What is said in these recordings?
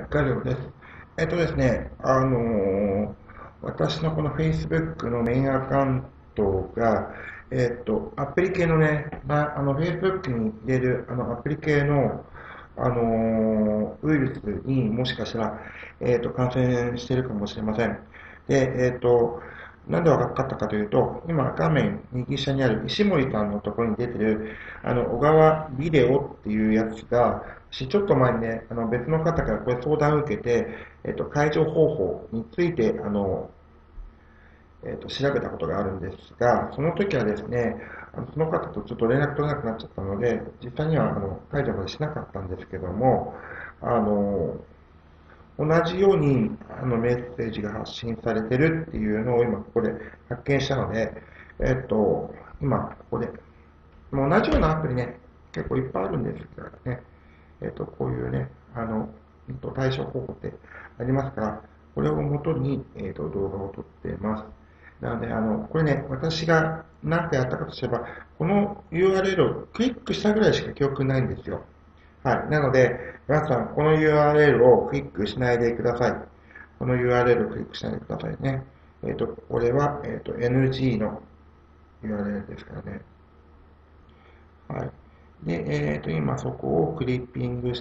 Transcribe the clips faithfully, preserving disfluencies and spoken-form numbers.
大丈夫です。えっとですね、あのー私のこの Facebook のメインアカウントが、えっと、アプリ系のね、まあ、あの Facebook に入れるあのアプリ系の、あのーウイルスにもしかしたら、えっと、感染しているかもしれません。で、えっと、なんで分かったかというと、今画面右下にある石森さんのところに出てる、あの、小川ビデオっていうやつが、しちょっと前にね、あの別の方からこれ相談を受けて、えっと、解除方法について、あの、えっと、調べたことがあるんですが、その時はですね、あのその方とちょっと連絡取れなくなっちゃったので、実際にはあの解除までしなかったんですけども、あの、同じようにあのメッセージが発信されてるっていうのを今ここで発見したので、えっと、今ここで、もう同じようなアプリね、結構いっぱいあるんですからね、えっと、こういうね、あの、対処方法ってありますから、これをもとに、えっと、動画を撮っています。なので、あの、これね、私が何回やったかとすれば、この ユーアールエル をクリックしたぐらいしか記憶ないんですよ。はい。なので、皆さん、この ユーアールエル をクリックしないでください。この ユーアールエル をクリックしないでくださいね。えっ、と、これは、えっ、と、エヌジー の ユーアールエル ですからね。はい。で、えっ、と、今そこをクリッピングして、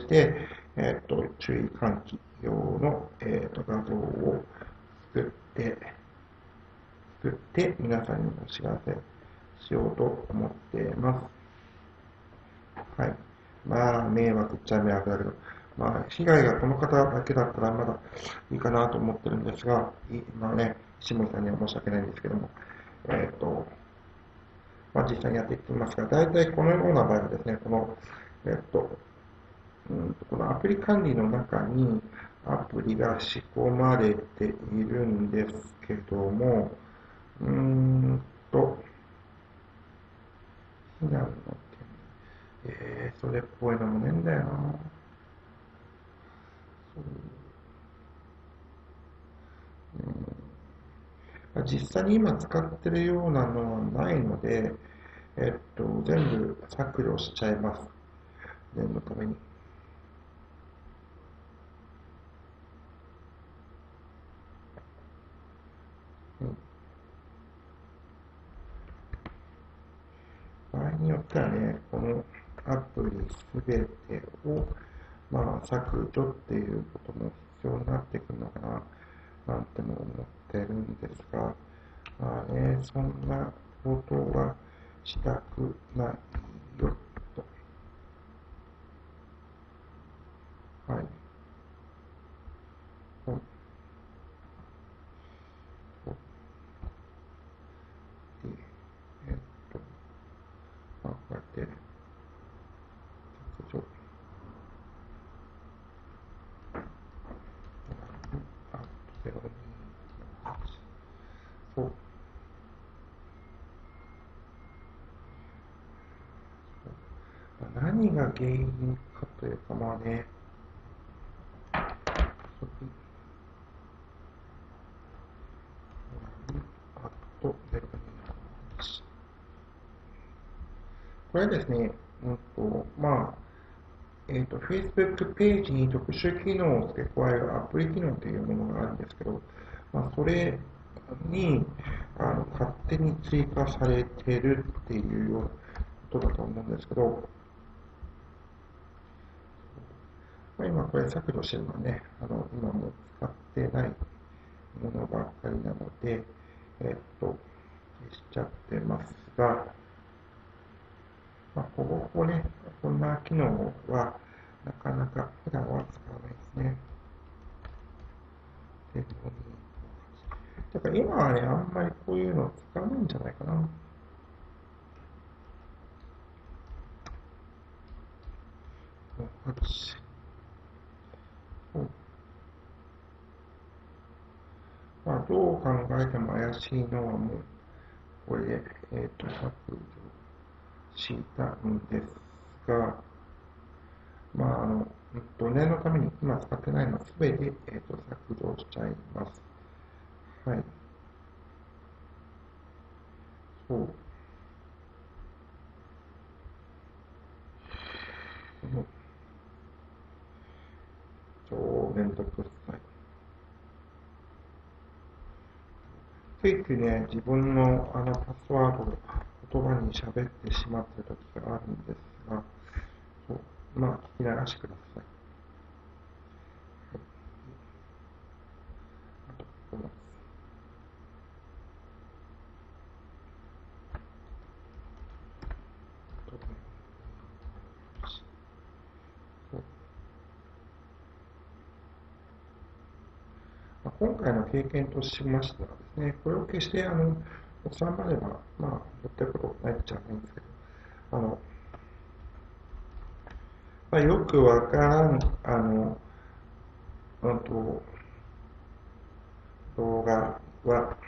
えっ、と、注意喚起用の、えっ、と、画像を作って、作って、皆さんにお知らせしようと思っています。はい。まあ、迷惑っちゃ迷惑だけど、まあ、被害がこの方だけだったらまだいいかなと思ってるんですが、いまあね、石森さんには申し訳ないんですけども、えっ、と、まあ、実際にやっていきますが、大体このような場合はですね、この、えっ、と、うんと、このアプリ管理の中にアプリが仕込まれているんですけども、うーんと、避難の件、えー、それっぽいのもねえんだよな。実際に今使ってるようなのはないので、えっと、全部削除しちゃいます。念のために。うん、場合によってはね、このアプリすべてを、まあ、削除っていうことも必要になってくるのかな、なんても思ってるんですが、まあね、そんなことはしたくないよと。はい。そうで、えっと、まあ、こうやって削除、あ、ゼロに、そう、何が原因かというか、まあね、あとゼロにこれはですね、うんと、まあ、えっ、と、Facebook ページに特殊機能を付け加えるアプリ機能というものがあるんですけど、まあ、それにあの勝手に追加されてるっていうようなことだと思うんですけど、まあ、今これ削除してるのはね、あの今も使ってないものばっかりなので、えっ、と、消しちゃってますが、まあ、ほぼほぼね、こんな機能はなかなか普段は使わないですね。でだから今はね、あんまりこういうの使わないんじゃないかな。そうまあ、どう考えても怪しいのはもう、これで、えっ、と、削除したんですが、まあ、あの、えっと、念のために今使ってないのはすべて、えっと、削除しちゃいます。はい。そう。その、 めんどくさい。ついついね、自分のあのパスワードを言葉に喋ってしまっている時があるんですが、そうまあ、聞き流してください。あとこのそうまあ、今回の経験としましてはですね、これを決してあの収まれば、まあ、やってることないっちゃないんですけど、あのまあ、よくわからん、あの、うんと、動画は、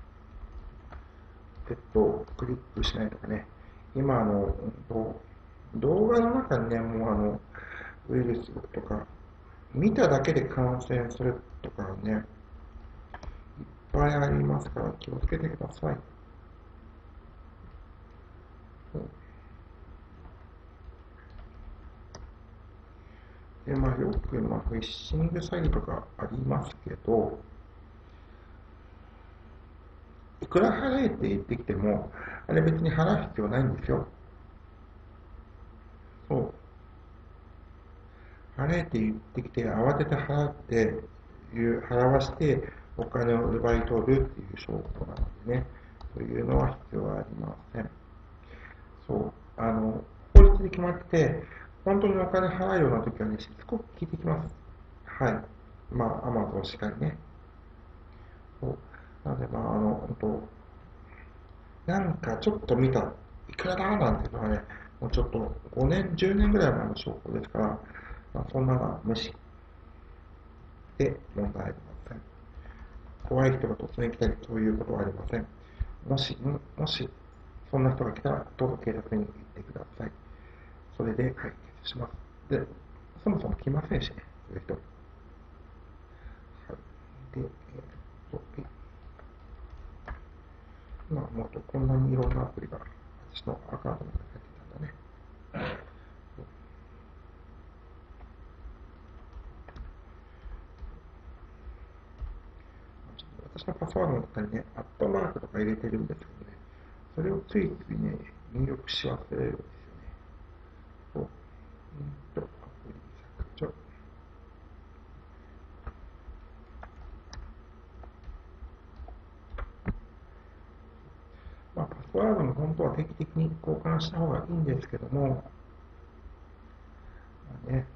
えっと、クリックしないとかね、今、あの、うんと動画の中にね、もうあの、ウイルスとか、見ただけで感染するとかね、いっぱいありますから気をつけてください。で、まあ、よく、まあ、フィッシング詐欺とかありますけど、いくら払えって言ってきても、あれ別に払う必要ないんですよ。そう。払えって言ってきて、慌てて払って、払わしてお金を奪い取るっていう証拠なのでね、そういうのは必要はありません。そう。あの、法律で決まってて、本当にお金払うような時はね、しつこく聞いてきます。はい。まあ、アマゾンしかりね。そう。なので、まあ、あの、本当、なんかちょっと見た、いくらだなんていうのはね、もうちょっとごねん、じゅうねんぐらい前の証拠ですから、まあ、そんなのは無視で問題ありません。怖い人が突然来たり、そういうことはありません。もし、もし、そんな人が来たら、どうぞ警察に行ってください。それで解決します。で、そもそも来ませんしね、そういう人。はい。で、えーっと、まあ、もっとこんなにいろんなアプリが私のアカウントの中に入ってたんだね。私のパスワードの中にね、アットマークとか入れてるんですけどね、それをついついね、入力し忘れるんですよね。そう。うんと、アプリ削除。まあ、パスワードも本当は定期的に交換した方がいいんですけども、まあね、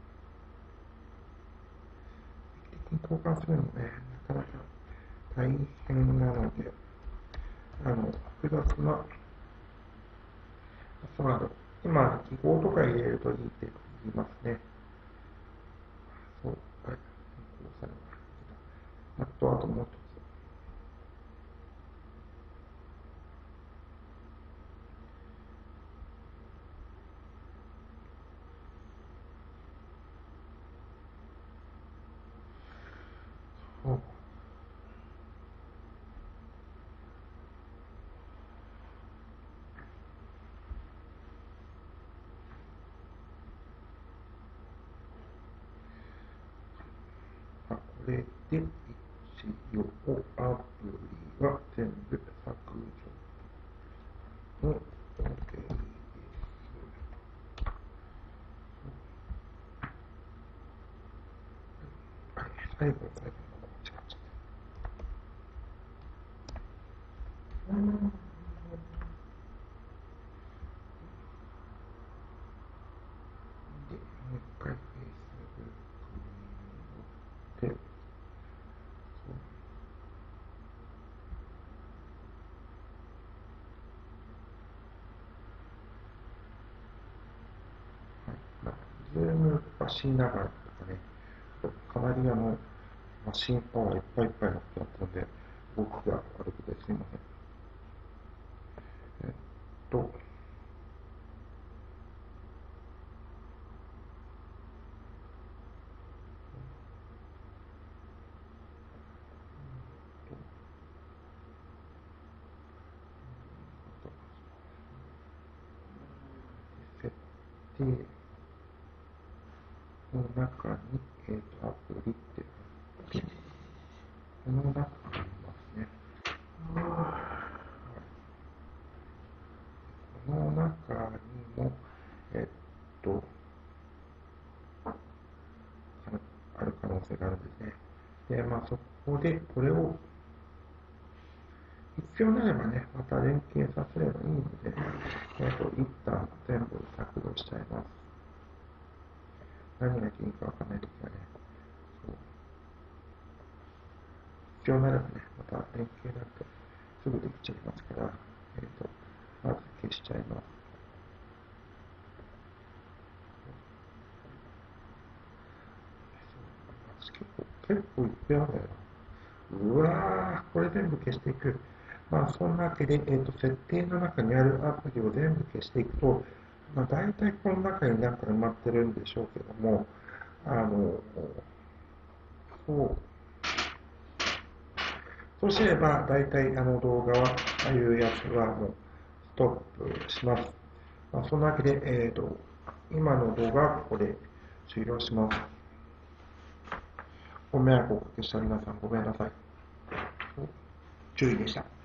定期的に交換するのもね、なかなか大変なので、あの、複雑なパスワード、今、記号とか入れるといいって言いますね。そう、はい。あと、あともう一つ。そう。あ、これで一応アプリは全部削除の OK です。はい、最後の最後の間違っちゃった。うん、で、もう一回 Facebook に戻って、そうはい、まあ、ズームはしながらとかね、かなりあの、マシンパワーいっぱいいっぱいになってあったので、僕が悪くてすいません。えっと、設定、 の中に、えっと、アプリっていうこの中にありますね。この中にも、えっと、ある可能性があるんですね。で、まあ、そこでこれを必要なればね、また連携させればいいので、えっと、一旦全部削除しちゃいます。何が原因かわかんないときはね、そう必要なればね、また連携なんてすぐできちゃいますから、えっと、まず消しちゃいます。結構、結構いっぱいあるんだよな。うわー、これ全部消していく。まあ、そんなわけで、えっと、設定の中にあるアプリを全部消していくと、まあ、大体この中になんか埋まってるんでしょうけども、あの、そう、そうすれば、大体あの動画は、ああいうやつはもうストップします。まあ、そんなわけで、えっと、今の動画はここで終了します。ご迷惑をおかけした皆さんごめんなさい。注意でした。